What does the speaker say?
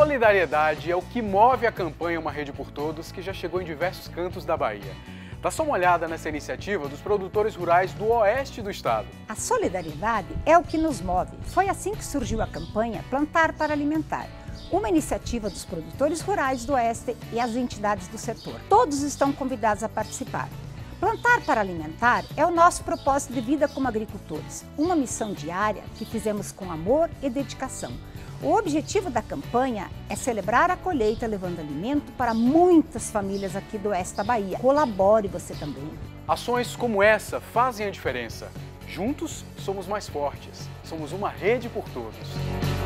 Solidariedade é o que move a campanha Uma Rede por Todos, que já chegou em diversos cantos da Bahia. Dá só uma olhada nessa iniciativa dos produtores rurais do oeste do estado. A solidariedade é o que nos move. Foi assim que surgiu a campanha Plantar para Alimentar, uma iniciativa dos produtores rurais do oeste e as entidades do setor. Todos estão convidados a participar. Plantar para alimentar é o nosso propósito de vida como agricultores, uma missão diária que fizemos com amor e dedicação. O objetivo da campanha é celebrar a colheita levando alimento para muitas famílias aqui do oeste da Bahia. Colabore você também. Ações como essa fazem a diferença. Juntos somos mais fortes. Somos uma rede por todos.